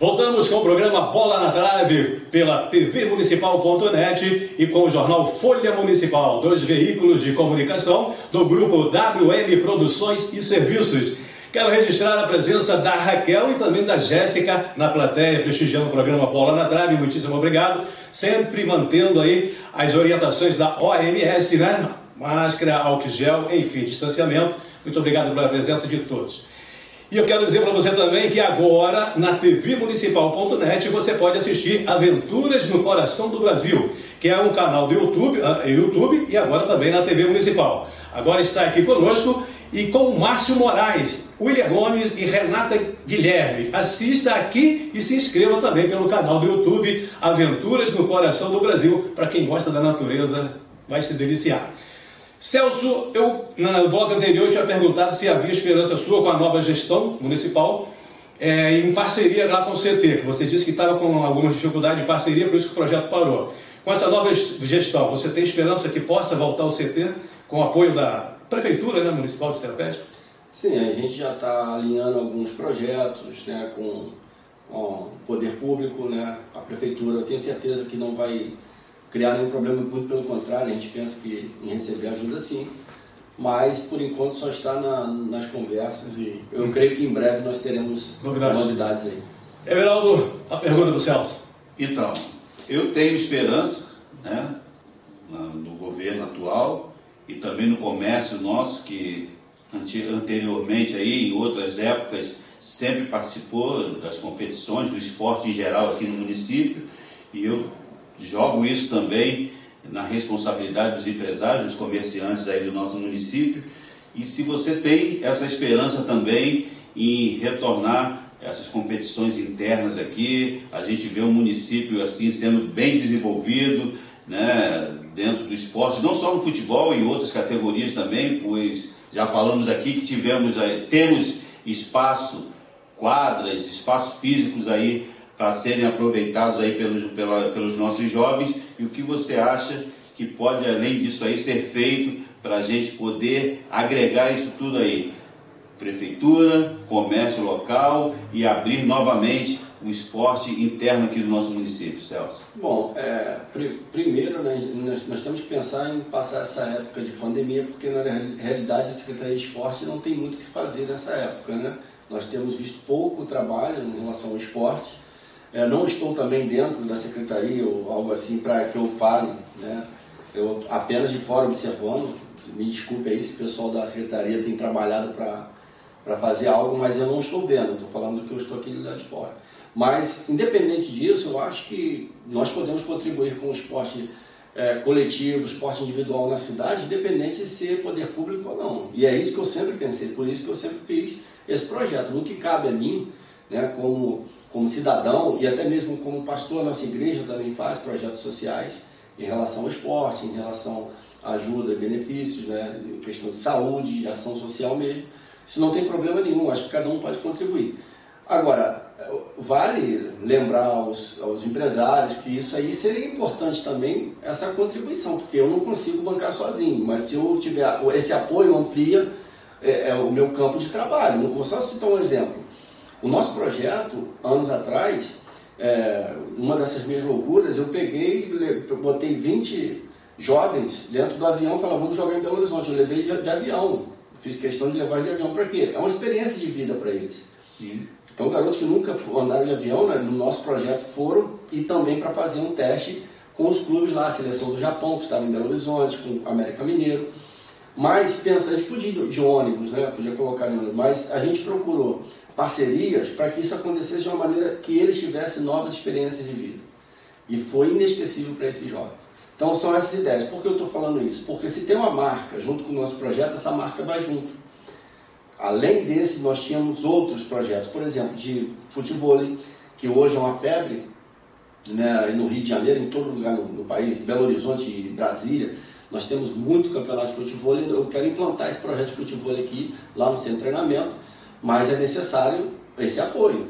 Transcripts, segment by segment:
Voltamos com o programa Bola na Trave pela tvmunicipal.net e com o jornal Folha Municipal, 2 veículos de comunicação do grupo WM Produções e Serviços. Quero registrar a presença da Raquel e também da Jéssica na plateia, prestigiando o programa Bola na Trave. Muitíssimo obrigado. Sempre mantendo aí as orientações da OMS, né? Máscara, álcool gel, enfim, distanciamento. Muito obrigado pela presença de todos. E eu quero dizer para você também que agora, na tvmunicipal.net, você pode assistir Aventuras no Coração do Brasil, que é um canal do YouTube e agora também na TV Municipal. Agora está aqui conosco e com o Márcio Moraes, William Gomes e Renata Guilherme. Assista aqui e se inscreva também pelo canal do YouTube Aventuras no Coração do Brasil. Para quem gosta da natureza, vai se deliciar. Celso, eu no bloco anterior tinha perguntado se havia esperança sua com a nova gestão municipal, em parceria lá com o CT, que você disse que estava com alguma dificuldade de parceria, por isso que o projeto parou. Com essa nova gestão, você tem esperança que possa voltar ao CT com o apoio da Prefeitura, né, Municipal de Seropédica? Sim, a gente já está alinhando alguns projetos, né, com o poder público, né, a Prefeitura. Eu tenho certeza que não vai criar nenhum problema, muito pelo contrário, a gente pensa que em receber ajuda sim, mas por enquanto só está nas conversas e eu creio que em breve nós teremos novidades aí. Everaldo, a pergunta do Celso. Então, eu tenho esperança, né, no governo atual e também no comércio nosso, que anteriormente aí, em outras épocas, sempre participou das competições, do esporte em geral aqui no município, e eu jogo isso também na responsabilidade dos empresários, dos comerciantes aí do nosso município. E se você tem essa esperança também em retornar essas competições internas aqui, a gente vê o município assim sendo bem desenvolvido, né, dentro do esporte, não só no futebol, em outras categorias também, pois já falamos aqui que temos espaço, quadras, espaços físicos aí para serem aproveitados aí pelos nossos jovens. E o que você acha que pode, além disso aí, ser feito para a gente poder agregar isso tudo aí? Prefeitura, comércio local e abrir novamente o esporte interno aqui do nosso município, Celso. Bom, primeiro nós temos que pensar em passar essa época de pandemia, porque na realidade a Secretaria de Esporte não tem muito o que fazer nessa época, né? Nós temos visto pouco trabalho em relação ao esporte. Não estou também dentro da secretaria ou algo assim para que eu fale, né? Eu apenas de fora observando. Me desculpe aí se o pessoal da secretaria tem trabalhado para fazer algo, mas eu não estou vendo, estou falando que eu estou aqui do lado de fora. Mas, independente disso, eu acho que nós podemos contribuir com o esporte coletivo, esporte individual na cidade, independente de ser poder público ou não. E é isso que eu sempre pensei, por isso que eu sempre fiz esse projeto. No que cabe a mim, né, como cidadão e até mesmo como pastor, a nossa igreja também faz projetos sociais em relação ao esporte, em relação à ajuda e benefícios, né, em questão de saúde, de ação social mesmo. Isso não tem problema nenhum, acho que cada um pode contribuir. Agora, vale lembrar aos empresários que isso aí seria importante também, essa contribuição, porque eu não consigo bancar sozinho, mas se eu tiver esse apoio, amplia o meu campo de trabalho. Não vou só citar um exemplo. O nosso projeto, anos atrás, uma dessas minhas loucuras, eu botei 20 jovens dentro do avião e falei, vamos jogar em Belo Horizonte. Eu levei de avião, fiz questão de levar de avião. Para quê? É uma experiência de vida para eles. Sim. Então, garotos que nunca andaram de avião, né, no nosso projeto foram, e também para fazer um teste com os clubes lá, a seleção do Japão, que estava em Belo Horizonte, com o América Mineiro. Mas, pensa, a gente podia ir de ônibus, né, podia colocar em ônibus, mas a gente procurou parcerias para que isso acontecesse de uma maneira que eles tivessem novas experiências de vida. E foi inesquecível para esses jovens. Então são essas ideias. Por que eu estou falando isso? Porque se tem uma marca junto com o nosso projeto, essa marca vai junto. Além desse, nós tínhamos outros projetos, por exemplo, de futevôlei, que hoje é uma febre, né, no Rio de Janeiro, em todo lugar no país, Belo Horizonte e Brasília. Nós temos muito campeonato de futevôlei. Eu quero implantar esse projeto de futevôlei aqui, lá no centro de treinamento, mas é necessário esse apoio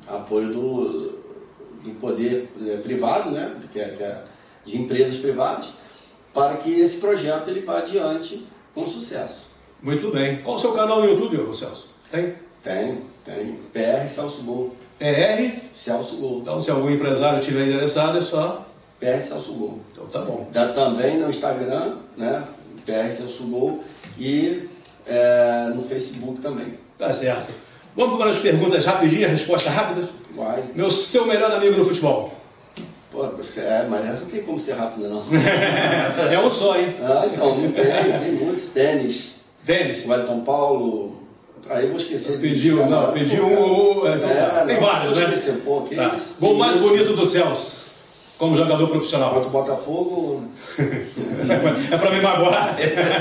do poder privado, né, que é de empresas privadas, para que esse projeto ele vá adiante com sucesso. Muito bem. Qual o seu canal no YouTube, Celso? Tem? Tem. PR Celso Gol. PR? Celso Gol. Então, se algum empresário estiver interessado, é só... PR Celso Gol. Então tá bom. Dá também no Instagram, né? PR Celso Gol. E no Facebook também. Tá certo. Vamos para as perguntas rapidinhas, resposta rápida? Vai. Seu melhor amigo no futebol? Pô, mas essa não tem como ser rápida, não. É um só, hein? Então, não tem muitos. Tênis. Tênis? O Wellington Paulo. Aí eu vou esquecer. Pediu um. Então, tem vários, né? Esquecer, pô, que tá. isso? Gol mais bonito do Celso, como jogador profissional. Contra o Botafogo. É pra me magoar?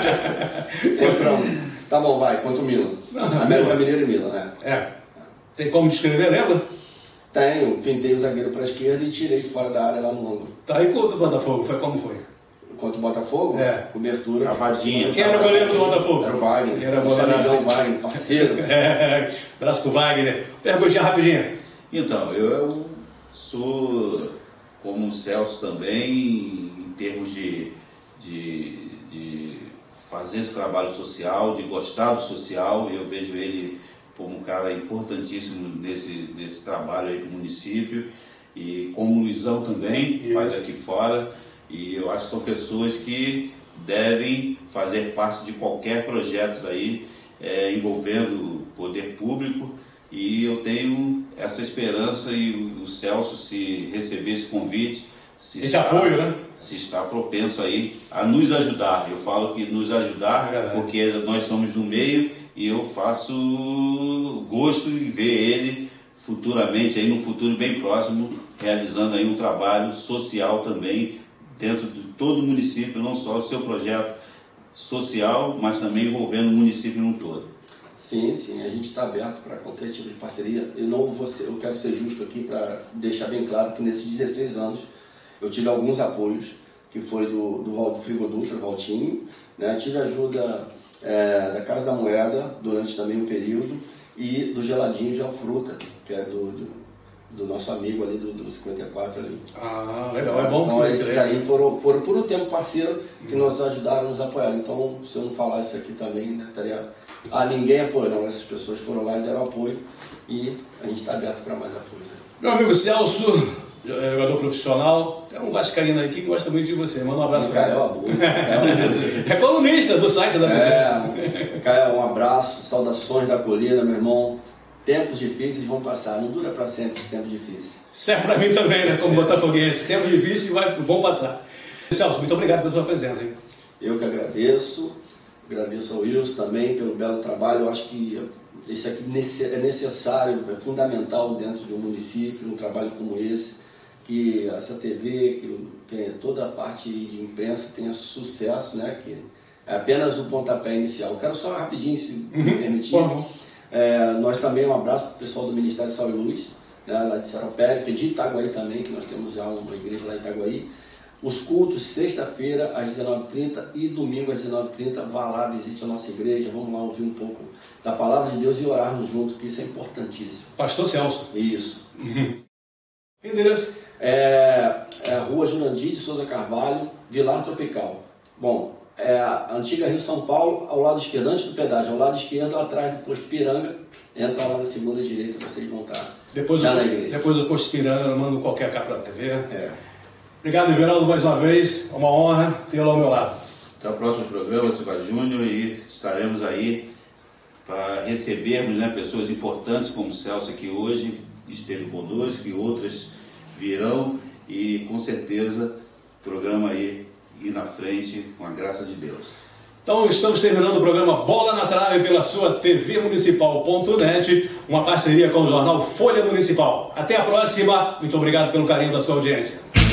Tá bom, vai, contra o Milan. América Mineiro e Milan, né? Tem como descrever, lembra? Tenho, pintei o zagueiro para a esquerda e tirei de fora da área lá no ângulo. Tá, e contra o Botafogo, como foi? Contra o Botafogo? Cobertura. Cavadinha. Quem era o goleiro do Botafogo? Era o Wagner. Era o goleiro Wagner, parceiro. Abraço pro Wagner. Perguntinha rapidinha. Então, eu sou como o Celso também, em termos de fazer esse trabalho social, de gostar do social, e eu vejo ele como um cara importantíssimo nesse trabalho aí do município, e como o Luizão também faz aqui fora, e eu acho que são pessoas que devem fazer parte de qualquer projeto aí, envolvendo o poder público, e eu tenho essa esperança, e o Celso, se receber esse convite, apoio, né? Se está propenso aí a nos ajudar. Eu falo que nos ajudar porque nós somos do meio, e eu faço gosto em ver ele futuramente, aí no futuro bem próximo, realizando aí um trabalho social também dentro de todo o município, não só o seu projeto social, mas também envolvendo o município no todo. Sim, a gente está aberto para qualquer tipo de parceria. Eu quero ser justo aqui para deixar bem claro que nesses 16 anos eu tive alguns apoios, que foi do Frigodutra, Valtinho, né? Tive ajuda da Casa da Moeda durante também um período, e do Geladinho Geofruta, que é do nosso amigo ali do 54 ali. Ah, legal, é bom. Então esses aí foram por um tempo parceiro que nos ajudaram, nos apoiaram. Então, se eu não falar isso aqui também, né, estaria... ninguém apoiou, não. Essas pessoas foram lá e deram apoio, e a gente está aberto para mais apoio. Meu amigo Celso, jogador profissional, tem um vascaíno aqui que gosta muito de você. Manda um abraço para ele. É colunista do site da Caio, um abraço, saudações da colina, meu irmão. Tempos difíceis vão passar, não dura para sempre os tempos difíceis. Serve para mim também, né, como botafoguense. Tempos difíceis vão passar. Celso, muito obrigado pela sua presença, hein? Eu que agradeço ao Wilson também pelo belo trabalho. Eu acho que isso aqui é necessário, é fundamental dentro de um município, um trabalho como esse, que essa TV, que toda a parte de imprensa tenha sucesso, né? Que é apenas o pontapé inicial. Eu quero só rapidinho, se me permitir. Nós também, um abraço para o pessoal do Ministério da Saúde e Luz, né, lá de Seropédica, de Itaguaí também, que nós temos já uma igreja lá em Itaguaí. Os cultos, sexta-feira às 19h30 e domingo às 19h30, vá lá, visite a nossa igreja, vamos lá ouvir um pouco da Palavra de Deus e orarmos juntos, que isso é importantíssimo. Pastor Celso. Isso. Endereço? Rua Jurandir de Souza Carvalho, Vilar Tropical. Bom, a antiga Rio São Paulo, ao lado esquerdo, antes do pedágio, ao lado esquerdo, atrás do posto Piranga, entra lá na segunda direita, vocês vão estar na igreja. Depois do posto Piranga, eu mando qualquer cá para a TV. Obrigado, Everaldo, mais uma vez. É uma honra tê-lo ao meu lado. Até o próximo programa, Silva Júnior, e estaremos aí para recebermos, né, pessoas importantes como o Celso aqui hoje, esteve conosco, e outras virão, e com certeza o programa aí ir na frente com a graça de Deus. Então estamos terminando o programa Bola na Trave pela sua tvmunicipal.net, uma parceria com o jornal Folha Municipal. Até a próxima, muito obrigado pelo carinho da sua audiência.